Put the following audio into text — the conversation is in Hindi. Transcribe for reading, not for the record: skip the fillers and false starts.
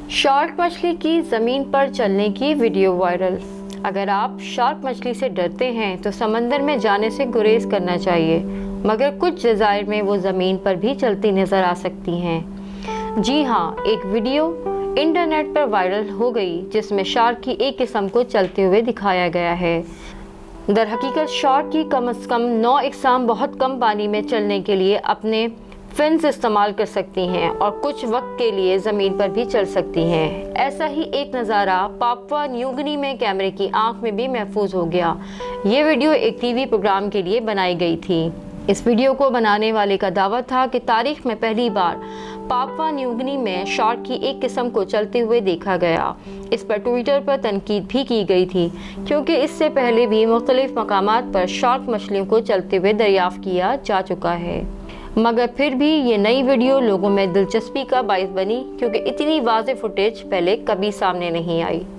शार्क मछली की ज़मीन पर चलने की वीडियो वायरल। अगर आप शार्क मछली से डरते हैं तो समंदर में जाने से गुरेज करना चाहिए, मगर कुछ जज़ायर में वो ज़मीन पर भी चलती नज़र आ सकती हैं। जी हाँ, एक वीडियो इंटरनेट पर वायरल हो गई जिसमें शार्क की एक किस्म को चलते हुए दिखाया गया है। दरहकीकत शार्क की कम से कम 9 इकसाम बहुत कम पानी में चलने के लिए अपने फिन्स इस्तेमाल कर सकती हैं और कुछ वक्त के लिए ज़मीन पर भी चल सकती हैं। ऐसा ही एक नज़ारा पापुआ न्यू गिनी में कैमरे की आंख में भी महफूज हो गया। ये वीडियो एक टीवी प्रोग्राम के लिए बनाई गई थी। इस वीडियो को बनाने वाले का दावा था कि तारीख में पहली बार पापुआ न्यू गिनी में शार्क की एक किस्म को चलते हुए देखा गया। इस पर ट्विटर पर तनकीद भी की गई थी, क्योंकि इससे पहले भी मुख्तलिफ मकामात पर शार्क मछलियों को चलते हुए दरियाफ्त किया जा चुका है। मगर फिर भी ये नई वीडियो लोगों में दिलचस्पी का बाइस बनी, क्योंकि इतनी वाज़ेह फुटेज पहले कभी सामने नहीं आई।